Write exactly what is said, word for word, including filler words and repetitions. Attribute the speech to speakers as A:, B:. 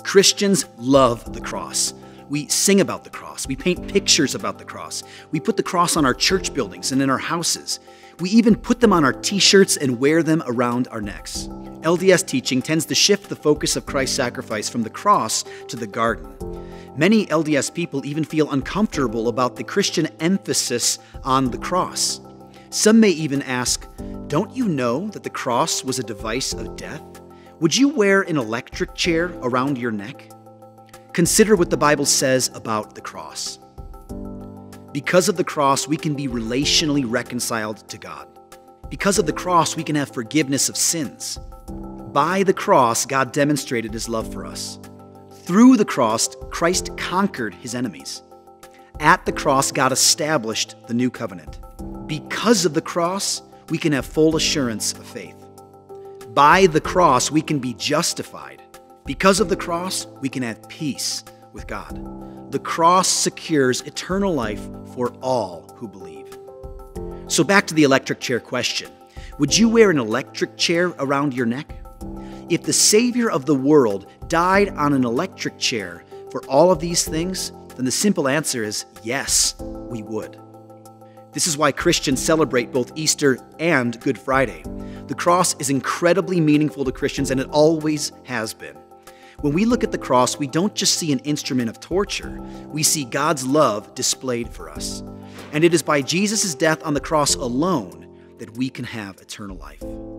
A: Christians love the cross. We sing about the cross. We paint pictures about the cross. We put the cross on our church buildings and in our houses. We even put them on our t-shirts and wear them around our necks. L D S teaching tends to shift the focus of Christ's sacrifice from the cross to the garden. Many L D S people even feel uncomfortable about the Christian emphasis on the cross. Some may even ask, "Don't you know that the cross was a device of death? Would you wear an electric chair around your neck?" Consider what the Bible says about the cross. Because of the cross, we can be relationally reconciled to God. Because of the cross, we can have forgiveness of sins. By the cross, God demonstrated his love for us. Through the cross, Christ conquered his enemies. At the cross, God established the new covenant. Because of the cross, we can have full assurance of faith. By the cross, we can be justified. Because of the cross, we can have peace with God. The cross secures eternal life for all who believe. So back to the electric chair question. Would you wear an electric chair around your neck? If the Savior of the world died on an electric chair for all of these things, then the simple answer is yes, we would. This is why Christians celebrate both Easter and Good Friday. The cross is incredibly meaningful to Christians, and it always has been. When we look at the cross, we don't just see an instrument of torture. We see God's love displayed for us. And it is by Jesus' death on the cross alone that we can have eternal life.